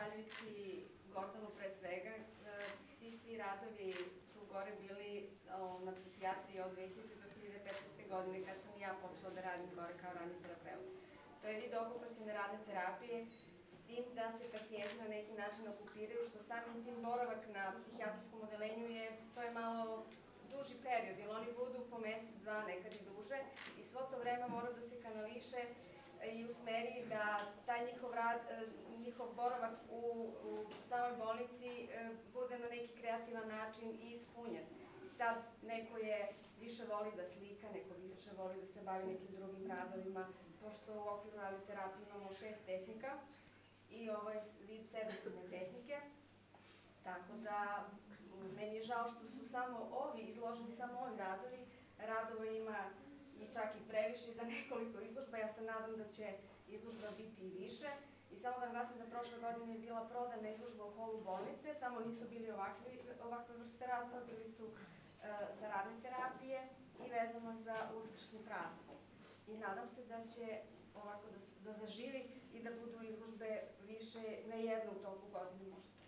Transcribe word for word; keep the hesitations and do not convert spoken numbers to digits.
zahvaljujući Gordanu pre svega, ti svi radovi su gore bili na psihijatriji od dve hiljade do dve hiljade petnaeste. godine kad sam i ja počela da radim gore kao radni terapeut. To je vid okupacione radne terapije, s tim da se pacijenti na neki način okupiraju, što samim tim boravak na psihijatrijskom odelenju je, to je malo duži period, jer oni budu po mesec, dva, nekad i duže, i svo to vreme mora da se kanališe i usmeri da taj njihov boravak u samoj bolnici bude na neki kreativan način i ispunjen. Sad neko je više voli da slika, neko više voli da se bavi nekim drugim radovima, pošto u okviru radioterapije imamo šest tehnika i ovo je vid sedativne tehnike, tako da meni je žao što su samo ovi, izloženi samo ovi radovi, radova ima i čak i previše za nekoliko izložba. Ja se nadam da će izložba biti i više. I samo da naglasim da prošle godine je bila prodana izložba u holu bolnice, samo nisu bili ovakve vrste radova, bili su sa radne terapije i vezano za uskršnji praznik. I nadam se da će ovako da zaživi i da budu izložbe više, ne jedno u toku godine možda.